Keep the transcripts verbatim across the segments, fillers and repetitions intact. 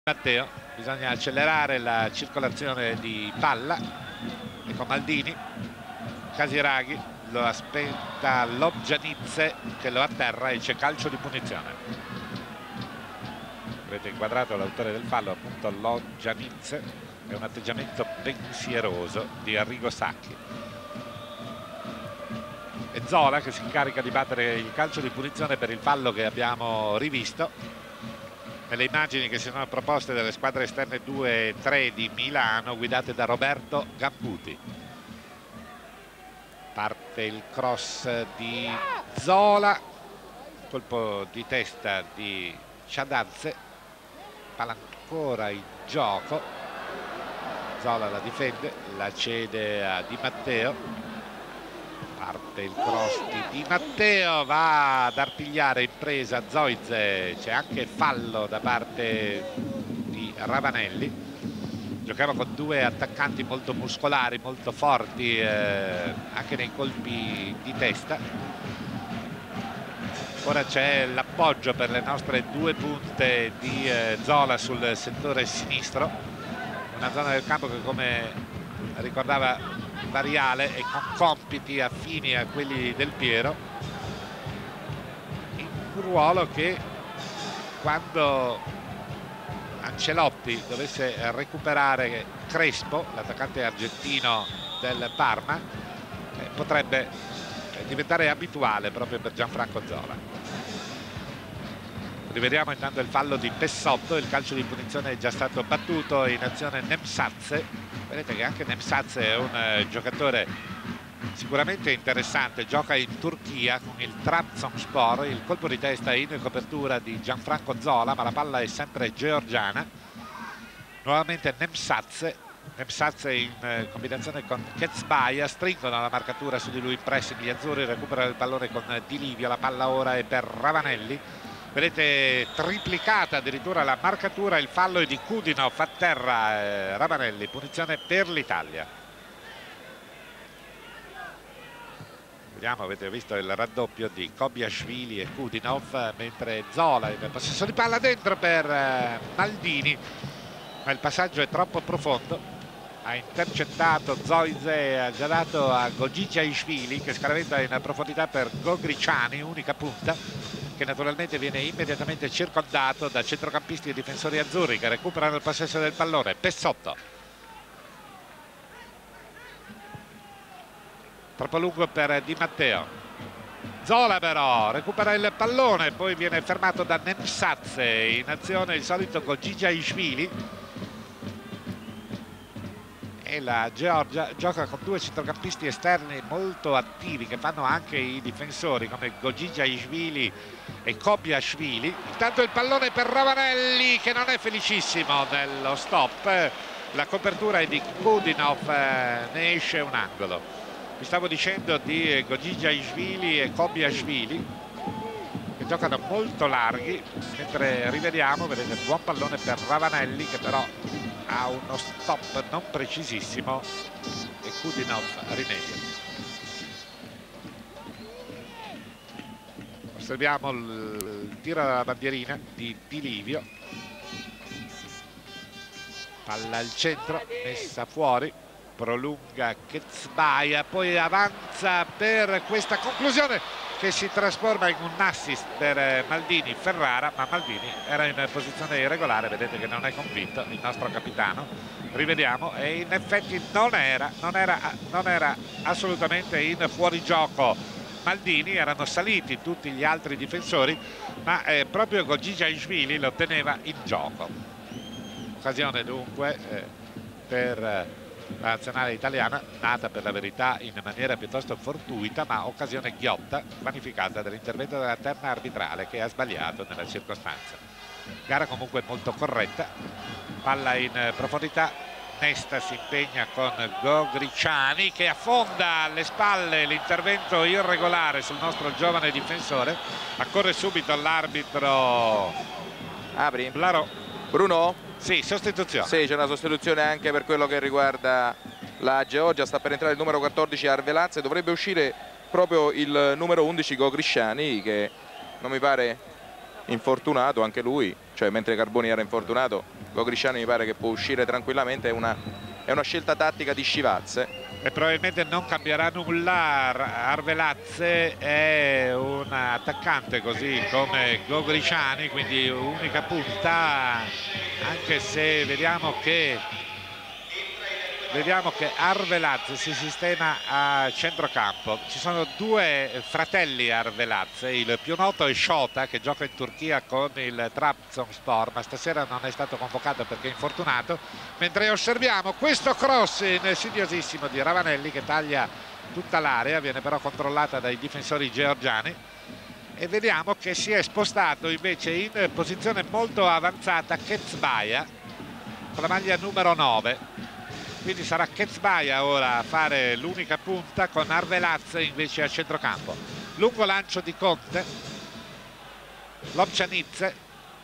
Matteo, bisogna accelerare la circolazione di palla. Ecco Maldini, Casiraghi, lo aspetta Lobjanidze che lo atterra e c'è calcio di punizione. Avete inquadrato l'autore del fallo, appunto Lobjanidze, è un atteggiamento pensieroso di Arrigo Sacchi. E Zola che si incarica di battere il calcio di punizione per il fallo che abbiamo rivisto nelle immagini che si sono proposte dalle squadre esterne due e tre di Milano, guidate da Roberto Gambuti. Parte il cross di Zola, colpo di testa di Ciadazze, palla ancora in gioco, Zola la difende, la cede a Di Matteo. Parte il cross di Di Matteo, va ad artigliare in presa Zoize, c'è anche fallo da parte di Ravanelli. Giocava con due attaccanti molto muscolari, molto forti eh, anche nei colpi di testa. Ora c'è l'appoggio per le nostre due punte di eh, Zola sul settore sinistro, una zona del campo che, come ricordava Variale, e con compiti affini a quelli del Piero, in un ruolo che quando Ancelotti dovesse recuperare Crespo, l'attaccante argentino del Parma, eh, potrebbe diventare abituale proprio per Gianfranco Zola. Rivediamo intanto il fallo di Pessotto, il calcio di punizione è già stato battuto, in azione Nemsadze. Vedete che anche Nemsadze è un eh, giocatore sicuramente interessante, gioca in Turchia con il Trabzonspor, il colpo di testa in copertura di Gianfranco Zola, ma la palla è sempre georgiana. Nuovamente Nemsadze, Nemsadze in eh, combinazione con Ketsbaia, stringono la marcatura su di lui in pressing, gli azzurri recuperano il pallone con eh, Di Livio, la palla ora è per Ravanelli. Vedete triplicata addirittura la marcatura, il fallo è di Kudinov a terra, eh, Ravanelli, punizione per l'Italia. Vediamo, avete visto il raddoppio di Kobiashvili e Kudinov, mentre Zola in possesso di palla dentro per eh, Maldini, ma il passaggio è troppo profondo. Ha intercettato Zoize, ha già dato a Gogigiaishvili che scaraventa in profondità per Gogriciani, unica punta, che naturalmente viene immediatamente circondato da centrocampisti e difensori azzurri che recuperano il possesso del pallone. Pessotto, troppo lungo per Di Matteo. Zola però recupera il pallone, poi viene fermato da Nemsadze, in azione il solito Gogigiaishvili. E la Georgia gioca con due centrocampisti esterni molto attivi che fanno anche i difensori, come Gogigiaishvili e Kobiashvili. Intanto il pallone per Ravanelli che non è felicissimo nello stop, la copertura è di Kudinov, ne esce un angolo. Vi stavo dicendo di Gogigiaishvili e Kobiashvili che giocano molto larghi, mentre rivediamo, vedete, buon pallone per Ravanelli che però ha uno stop non precisissimo e Kudinov rimedia. Osserviamo il, il tiro dalla bandierina di Di Livio, palla al centro, messa fuori, prolunga Ketsbaia, poi avanza per questa conclusione che si trasforma in un assist per Maldini Ferrara, ma Maldini era in posizione irregolare, vedete che non è convinto il nostro capitano. Rivediamo, e in effetti non era, non era, non era assolutamente in fuorigioco Maldini, erano saliti tutti gli altri difensori, ma eh, proprio Gogigiaishvili lo teneva in gioco. Occasione dunque eh, per la nazionale italiana, nata per la verità in maniera piuttosto fortuita, ma occasione ghiotta, vanificata dall'intervento della terna arbitrale che ha sbagliato nella circostanza. Gara comunque molto corretta, palla in profondità, Nesta si impegna con Gogriciani che affonda alle spalle l'intervento irregolare sul nostro giovane difensore. Accorre subito l'arbitro Apri. Blarò. Bruno? Sì, sostituzione. Sì, c'è una sostituzione anche per quello che riguarda la Georgia. Sta per entrare il numero quattordici Arvelazze, dovrebbe uscire proprio il numero undici Gogriciani, che non mi pare infortunato anche lui, cioè mentre Carboni era infortunato Gogrisciani mi pare che può uscire tranquillamente, è una, è una scelta tattica di Scivazze. E probabilmente non cambierà nulla. Arvelazze è un attaccante così come Gogrisciani, quindi unica punta, anche se vediamo che vediamo che Arvelazze si sistema a centrocampo. Ci sono due fratelli Arvelazze, il più noto è Shota, che gioca in Turchia con il Trabzonspor, ma stasera non è stato convocato perché è infortunato, mentre osserviamo questo cross insidiosissimo di Ravanelli che taglia tutta l'area, viene però controllata dai difensori georgiani, e vediamo che si è spostato invece in posizione molto avanzata Ketsbaia con la maglia numero nove. Quindi sarà Ketsbaia ora a fare l'unica punta, con Arvelazze invece a centrocampo. Lungo lancio di Conte, Lobjanidze,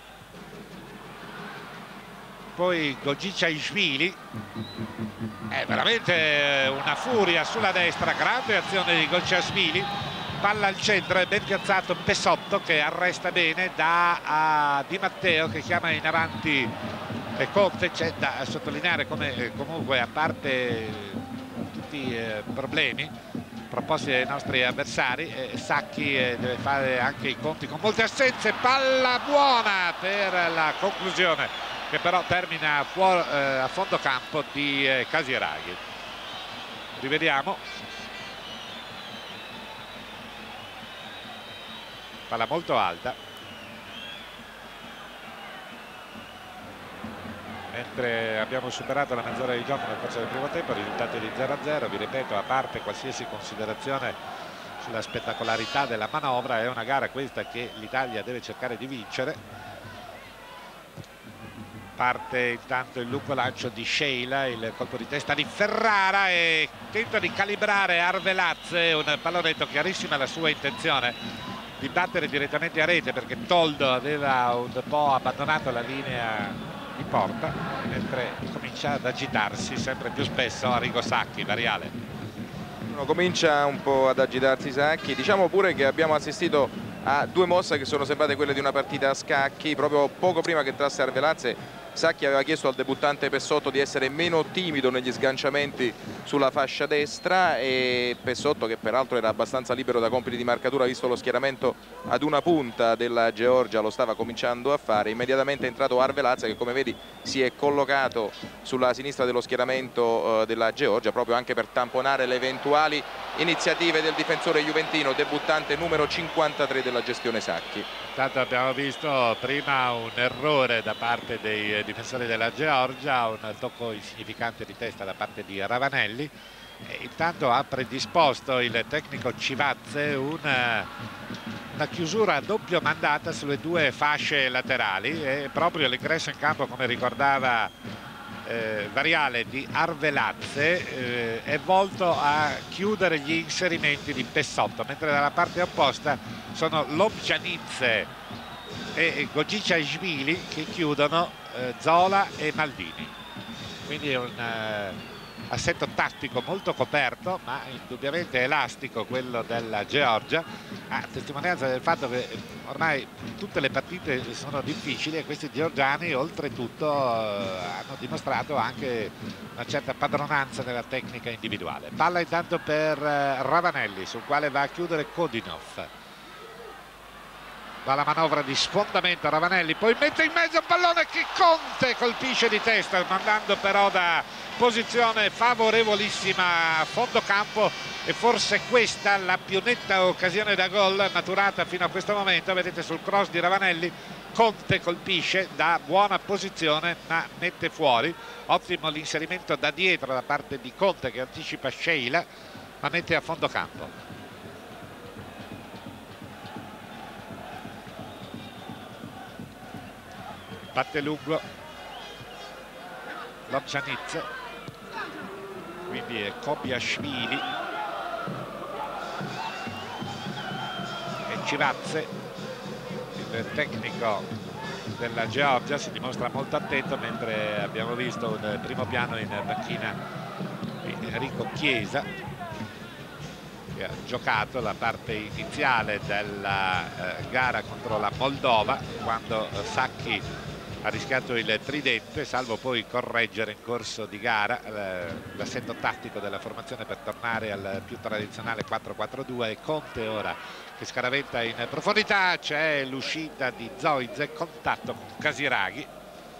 poi Gogicashvili, è veramente una furia sulla destra, grande azione di Gogicashvili, palla al centro, è ben piazzato Pesotto che arresta bene, da a Di Matteo che chiama in avanti e Conte. C'è da sottolineare come eh, comunque, a parte tutti i eh, problemi proposti dai nostri avversari, eh, Sacchi eh, deve fare anche i conti con molte assenze. Palla buona per la conclusione, che però termina fuori, eh, a fondo campo di eh, Casiraghi. Rivediamo. Palla molto alta, mentre abbiamo superato la mezz'ora di gioco nel corso del primo tempo, risultato di zero a zero. Vi ripeto, a parte qualsiasi considerazione sulla spettacolarità della manovra, è una gara questa che l'Italia deve cercare di vincere. Parte intanto il lungo lancio di Sheila, il colpo di testa di Ferrara, e tenta di calibrare Arvelazze, un pallonetto, chiarissima la sua intenzione di battere direttamente a rete, perché Toldo aveva un po' abbandonato la linea di porta, mentre comincia ad agitarsi sempre più spesso Arrigo Sacchi. Variale. Comincia un po' ad agitarsi Sacchi, diciamo pure che abbiamo assistito a due mosse che sono sembrate quelle di una partita a scacchi. Proprio poco prima che entrasse Arvelazze, Sacchi aveva chiesto al debuttante Pesotto di essere meno timido negli sganciamenti sulla fascia destra, e Pesotto, che peraltro era abbastanza libero da compiti di marcatura visto lo schieramento ad una punta della Georgia, lo stava cominciando a fare. Immediatamente è entrato Arvelazze, che come vedi si è collocato sulla sinistra dello schieramento eh, della Georgia, proprio anche per tamponare le eventuali iniziative del difensore juventino, debuttante numero cinquantatré della gestione Sacchi. Intanto abbiamo visto prima un errore da parte dei difensori della Georgia, un tocco insignificante di testa da parte di Ravanelli, e intanto ha predisposto il tecnico Scivazze una, una chiusura a doppio mandata sulle due fasce laterali, e proprio l'ingresso in campo, come ricordava eh, Variale, di Arvelazze eh, è volto a chiudere gli inserimenti di Pesotto, mentre dalla parte opposta sono Lobjanidze e Gogicashvili che chiudono eh, Zola e Maldini. Quindi è un eh, assetto tattico molto coperto, ma indubbiamente elastico quello della Georgia, a testimonianza del fatto che ormai tutte le partite sono difficili, e questi georgiani oltretutto eh, hanno dimostrato anche una certa padronanza nella tecnica individuale. Palla intanto per eh, Ravanelli, sul quale va a chiudere Kodinov. Va la manovra di sfondamento Ravanelli, poi mette in mezzo un pallone che Conte colpisce di testa, mandando però da posizione favorevolissima a fondo campo, e forse questa la più netta occasione da gol maturata fino a questo momento. Vedete sul cross di Ravanelli, Conte colpisce da buona posizione ma mette fuori. Ottimo l'inserimento da dietro da parte di Conte, che anticipa Sheila ma mette a fondo campo. Batte lungo Lobjanidze, quindi è Kobiashvili e Scivazze, il tecnico della Georgia, si dimostra molto attento, mentre abbiamo visto un primo piano in panchina di Enrico Chiesa, che ha giocato la parte iniziale della eh, gara contro la Moldova, quando eh, Sacchi ha rischiato il tridente, salvo poi correggere in corso di gara l'assetto tattico della formazione per tornare al più tradizionale quattro quattro due. E Conte ora che scaraventa in profondità, c'è l'uscita di Zoize, contatto con Casiraghi.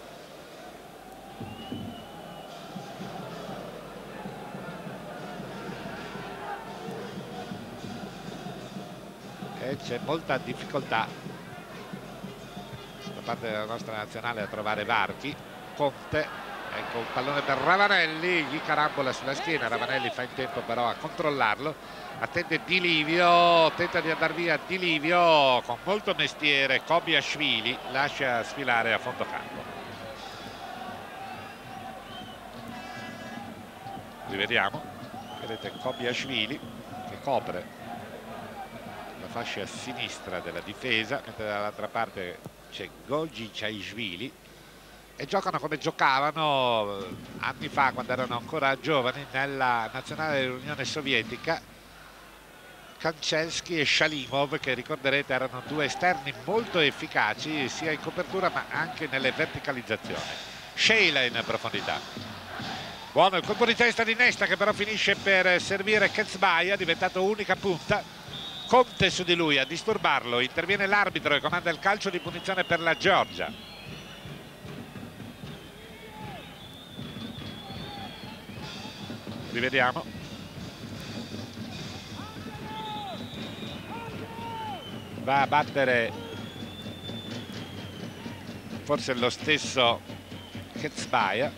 E c'è molta difficoltà da parte della nostra nazionale a trovare varchi. Conte, ecco un pallone per Ravanelli, gli carambola sulla schiena, Ravanelli fa in tempo però a controllarlo, attende Di Livio, tenta di andare via Di Livio con molto mestiere, Kobiashvili lascia sfilare a fondo campo. Rivediamo, vedete Kobiashvili che copre la fascia sinistra della difesa, mentre dall'altra parte c'è Gojicashvili, e giocano come giocavano anni fa quando erano ancora giovani nella nazionale dell'Unione Sovietica, Kanchelski e Shalimov, che ricorderete erano due esterni molto efficaci sia in copertura ma anche nelle verticalizzazioni. Sheila in profondità, buono il colpo di testa di Nesta che però finisce per servire Ketsbaia, diventato unica punta. Conte su di lui a disturbarlo, interviene l'arbitro e comanda il calcio di punizione per la Georgia. Rivediamo. Va a battere forse lo stesso Ketsbaia.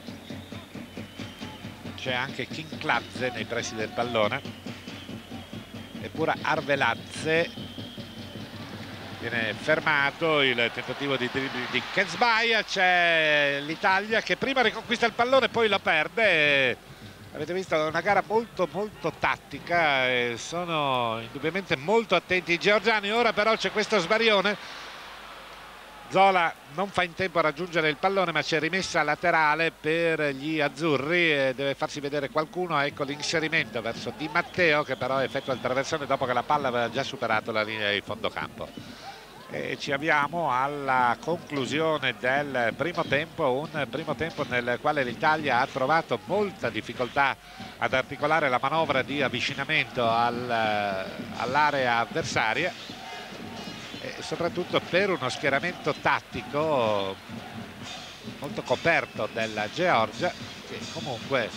C'è anche Kinkladze nei pressi del pallone. Eppure Arveladze viene fermato, il tentativo di dribbling di Ketsbaia. C'è l'Italia che prima riconquista il pallone poi lo perde. Avete visto, è una gara molto molto tattica e sono indubbiamente molto attenti i georgiani. Ora però c'è questo sbarione, Zola non fa in tempo a raggiungere il pallone ma c'è rimessa laterale per gli azzurri e deve farsi vedere qualcuno. Ecco l'inserimento verso Di Matteo che però effettua il traversone dopo che la palla aveva già superato la linea di fondo campo. E ci avviamo alla conclusione del primo tempo, un primo tempo nel quale l'Italia ha trovato molta difficoltà ad articolare la manovra di avvicinamento al, all'area avversaria, e soprattutto per uno schieramento tattico molto coperto della Georgia, che comunque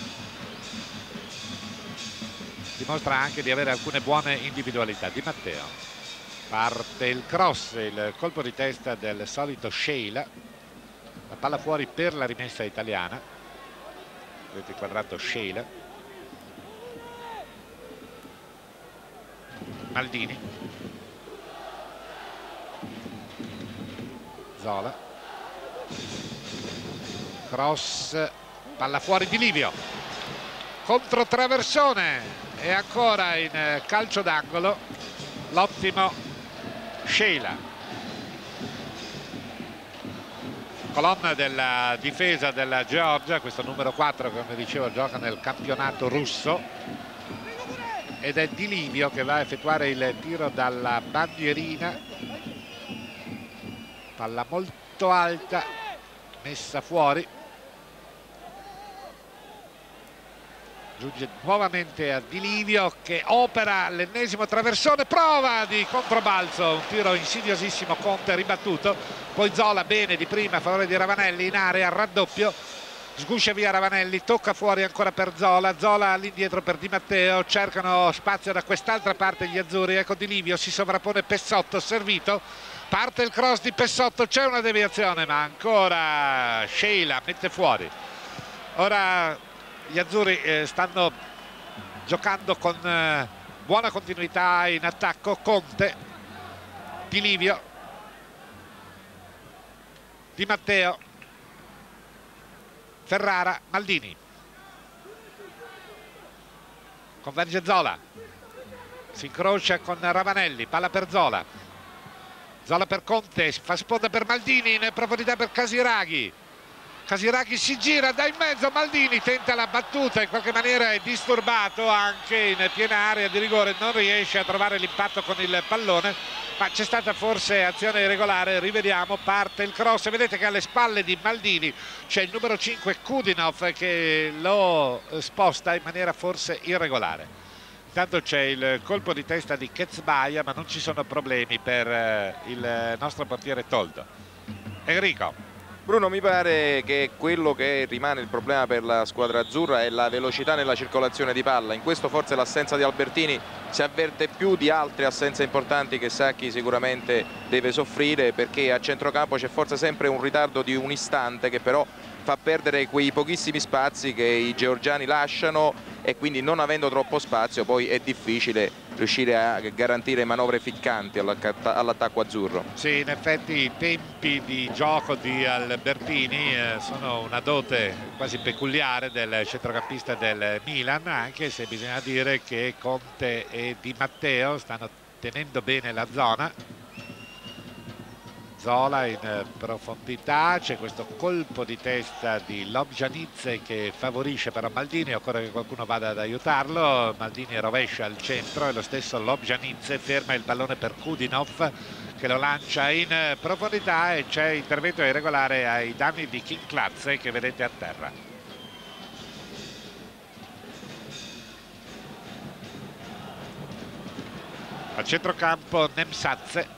dimostra anche di avere alcune buone individualità. Di Matteo, parte il cross, il colpo di testa del solito Sheila, la palla fuori per la rimessa italiana. Vedete inquadrato Sheila, Maldini, Zola, cross, palla fuori Di Livio, contro traversone e ancora in calcio d'angolo l'ottimo Sheila. Colonna della difesa della Georgia, questo numero quattro come dicevo gioca nel campionato russo, ed è Di Livio che va a effettuare il tiro dalla bandierina. Palla molto alta, messa fuori, giunge nuovamente a Di Livio che opera l'ennesimo traversone, prova di controbalzo, un tiro insidiosissimo, Conte ribattuto, poi Zola bene di prima a favore di Ravanelli in area, raddoppio, sguscia via Ravanelli, tocca fuori ancora per Zola, Zola all'indietro per Di Matteo, cercano spazio da quest'altra parte gli azzurri, ecco Di Livio, si sovrappone Pessotto, servito, parte il cross di Pessotto, c'è una deviazione ma ancora Sheila mette fuori. Ora gli azzurri eh, stanno giocando con eh, buona continuità in attacco. Conte, Di Livio, Di Matteo, Ferrara, Maldini, converge Zola, si incrocia con Ravanelli, palla per Zola, Zola per Conte, fa sponda per Maldini, in profondità per Casiraghi, Casiraghi si gira, dà in mezzo, Maldini tenta la battuta, in qualche maniera è disturbato anche in piena area di rigore, non riesce a trovare l'impatto con il pallone, ma c'è stata forse azione irregolare. Rivediamo, parte il cross, vedete che alle spalle di Maldini c'è il numero cinque Kudinov che lo sposta in maniera forse irregolare. Intanto c'è il colpo di testa di Ketsbaia, ma non ci sono problemi per il nostro portiere Toldo. Enrico. Bruno, mi pare che quello che rimane il problema per la squadra azzurra è la velocità nella circolazione di palla. In questo forse l'assenza di Albertini si avverte più di altre assenze importanti che Sacchi sicuramente deve soffrire, perché a centrocampo c'è forse sempre un ritardo di un istante che però fa perdere quei pochissimi spazi che i georgiani lasciano, e quindi non avendo troppo spazio poi è difficile riuscire a garantire manovre ficcanti all'attacco azzurro. Sì, in effetti i tempi di gioco di Albertini eh, sono una dote quasi peculiare del centrocampista del Milan, anche se bisogna dire che Conte e Di Matteo stanno tenendo bene la zona. Zola in profondità, c'è questo colpo di testa di Lobjanidze che favorisce però Maldini, occorre che qualcuno vada ad aiutarlo. Maldini rovescia al centro e lo stesso Lobjanidze ferma il pallone per Kudinov che lo lancia in profondità, e c'è intervento irregolare ai danni di Kinkladze che vedete a terra. A centrocampo Nemsadze,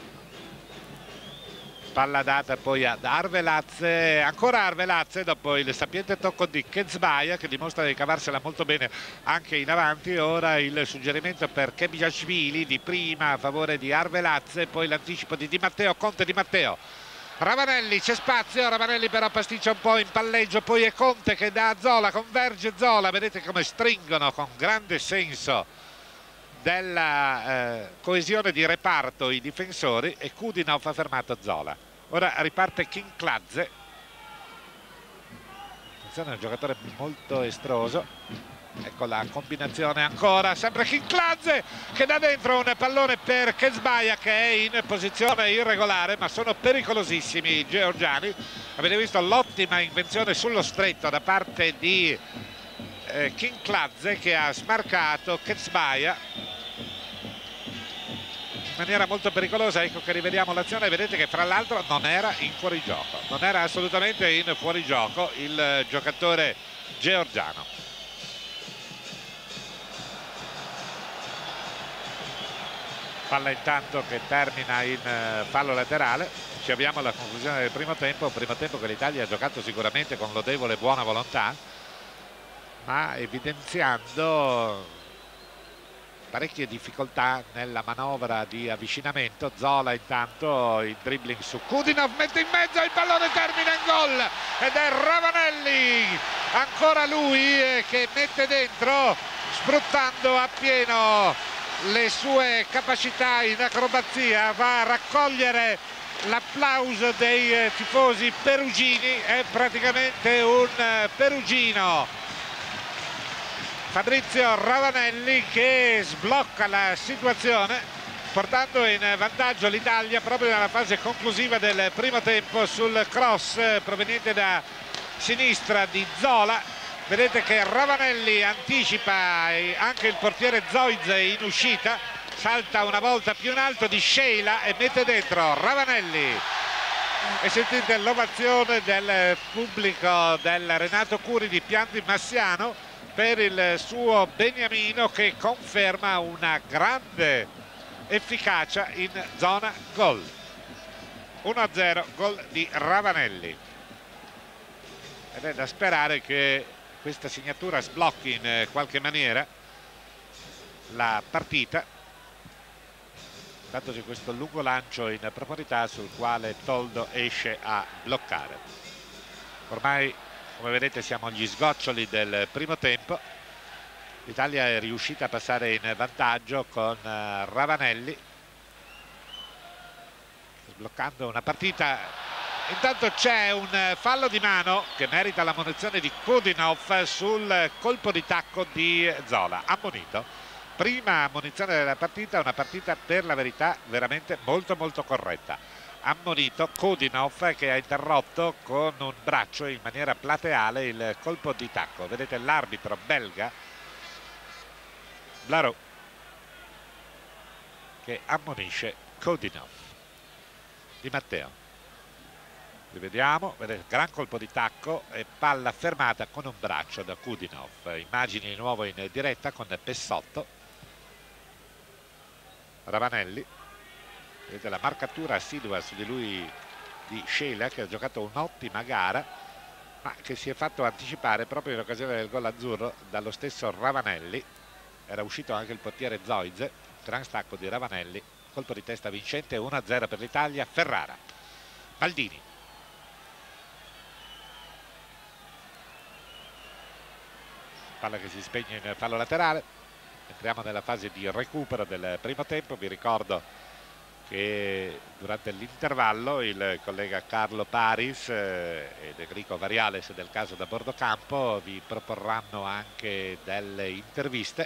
palla data poi ad Arveladze, ancora Arveladze dopo il sapiente tocco di Ketsbaia che dimostra di cavarsela molto bene anche in avanti. Ora il suggerimento per Kebiashvili di prima a favore di Arveladze, poi l'anticipo di Di Matteo, Conte Di Matteo. Ravanelli, c'è spazio, Ravanelli però pasticcia un po' in palleggio, poi è Conte che dà a Zola, converge Zola, vedete come stringono con grande senso della eh, coesione di reparto i difensori, e Kudinov ha fermato Zola. Ora riparte Kinkladze, attenzione, è un giocatore molto estroso. Ecco la combinazione ancora, sempre Kinkladze che dà dentro un pallone per Ketsbaia che è in posizione irregolare, ma sono pericolosissimi i georgiani. Avete visto l'ottima invenzione sullo stretto da parte di eh, Kinkladze che ha smarcato Ketsbaia in maniera molto pericolosa. Ecco che rivediamo l'azione, vedete che fra l'altro non era in fuorigioco, non era assolutamente in fuorigioco il giocatore georgiano. Palla intanto che termina in fallo laterale. Ci abbiamo alla conclusione del primo tempo, un primo tempo che l'Italia ha giocato sicuramente con lodevole buona volontà, ma evidenziando parecchie difficoltà nella manovra di avvicinamento. Zola intanto il dribbling su Kudinov, mette in mezzo, il pallone termina in gol ed è Ravanelli, ancora lui che mette dentro sfruttando appieno le sue capacità in acrobazia, va a raccogliere l'applauso dei tifosi perugini, è praticamente un perugino Fabrizio Ravanelli che sblocca la situazione portando in vantaggio l'Italia proprio nella fase conclusiva del primo tempo sul cross proveniente da sinistra di Zola. Vedete che Ravanelli anticipa anche il portiere Zoize in uscita, salta una volta più in alto di Sheila e mette dentro Ravanelli. E sentite l'ovazione del pubblico del Renato Curi di Pian di Massiano per il suo Beniamino che conferma una grande efficacia in zona gol. uno a zero, gol di Ravanelli, ed è da sperare che questa segnatura sblocchi in qualche maniera la partita. Intanto c'è questo lungo lancio in profondità sul quale Toldo esce a bloccare. Ormai, come vedete, siamo agli sgoccioli del primo tempo. L'Italia è riuscita a passare in vantaggio con Ravanelli, sbloccando una partita. Intanto c'è un fallo di mano che merita la munizione di Kudinov sul colpo di tacco di Zola, ammonito. Prima ammonizione della partita, una partita per la verità veramente molto molto corretta. Ammonito Kudinov che ha interrotto con un braccio in maniera plateale il colpo di tacco. Vedete l'arbitro belga Blaro che ammonisce Kodinov. Di Matteo, rivediamo, vedete, gran colpo di tacco e palla fermata con un braccio da Kodinov. Immagini di nuovo in diretta con Pessotto. Ravanelli, vedete la marcatura assidua su di lui di Scela, che ha giocato un'ottima gara ma che si è fatto anticipare proprio in occasione del gol azzurro dallo stesso Ravanelli. Era uscito anche il portiere Zoize. Gran stacco di Ravanelli, colpo di testa vincente, uno a zero per l'Italia. Ferrara, Maldini, palla che si spegne in fallo laterale. Entriamo nella fase di recupero del primo tempo. Vi ricordo che durante l'intervallo il collega Carlo Paris eh, ed Enrico Variales del caso da Bordocampo vi proporranno anche delle interviste.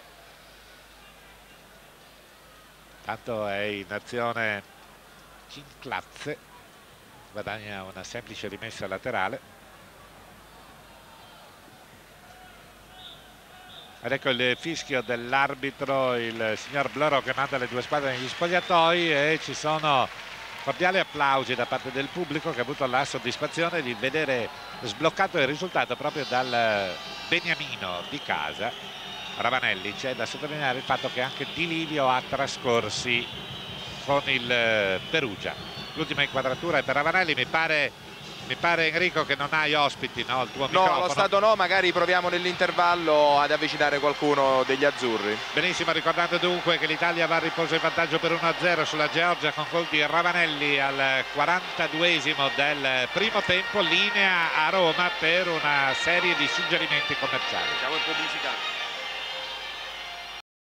Tanto è in azione Cinclazze, guadagna una semplice rimessa laterale. Ed ecco il fischio dell'arbitro, il signor Bloro, che manda le due squadre negli spogliatoi, e ci sono cordiali applausi da parte del pubblico, che ha avuto la soddisfazione di vedere sbloccato il risultato proprio dal beniamino di casa Ravanelli. C'è da sottolineare il fatto che anche Di Livio ha trascorsi con il Perugia. L'ultima inquadratura è per Ravanelli. Mi pare Mi pare, Enrico, che non hai ospiti, no? Il tuo no, microfono. Allo stato no, magari proviamo nell'intervallo ad avvicinare qualcuno degli azzurri. Benissimo, ricordando dunque che l'Italia va a riposo in vantaggio per uno a zero sulla Georgia con gol di Ravanelli al quarantaduesimo del primo tempo. Linea a Roma per una serie di suggerimenti commerciali. Siamo in pubblicità.